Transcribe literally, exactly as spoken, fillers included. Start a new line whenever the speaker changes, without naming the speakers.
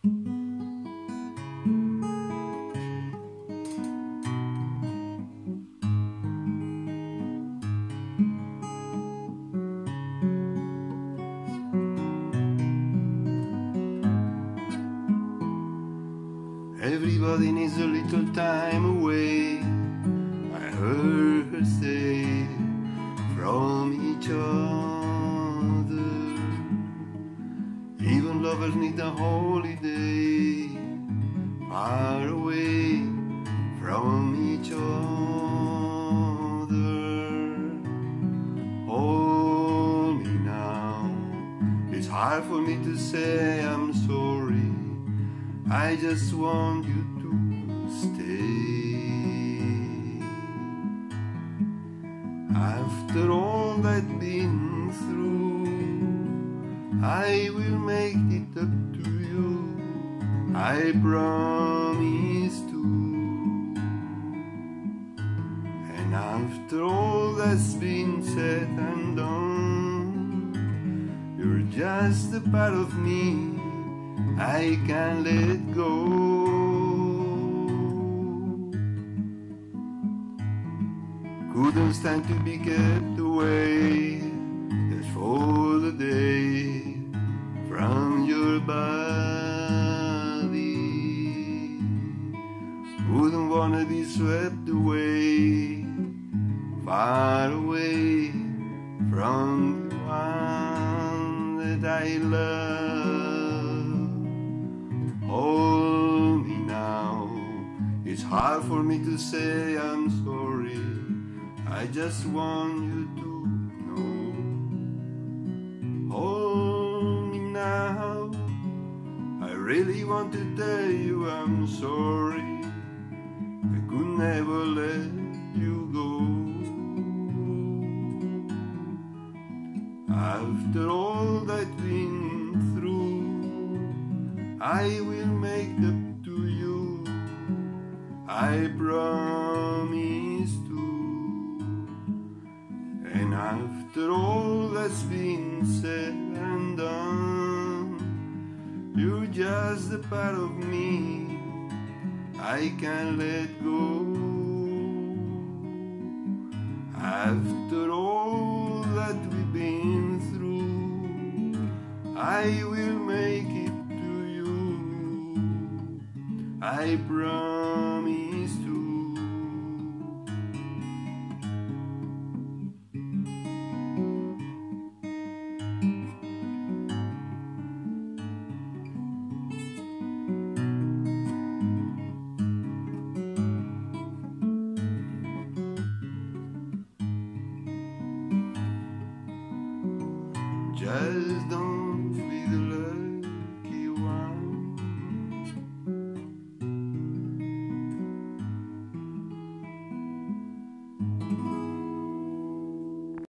Everybody needs a little time away, I heard her say, from each other. Even lovers need a holiday, far away from each other. Hold me now, it's hard for me to say I'm sorry, I just want you to stay. After all I've been through, I will make it up to you, I promise to. And after all that's been said and done, you're just a part of me I can't let go. Couldn't stand to be kept away just for the day from your body. Wouldn't wanna be swept away, far away from the one that I love. Hold me now, it's hard for me to say I'm sorry, I just want you to know. Hold me now, I really want to tell you I'm sorry, I could never let you go. After all that we've been through, I will make up to you, I promise to. And after all that's been said and done, you're just a part of me I can't let go. After all that we've been through, I will make it to you, I promise to. Just don't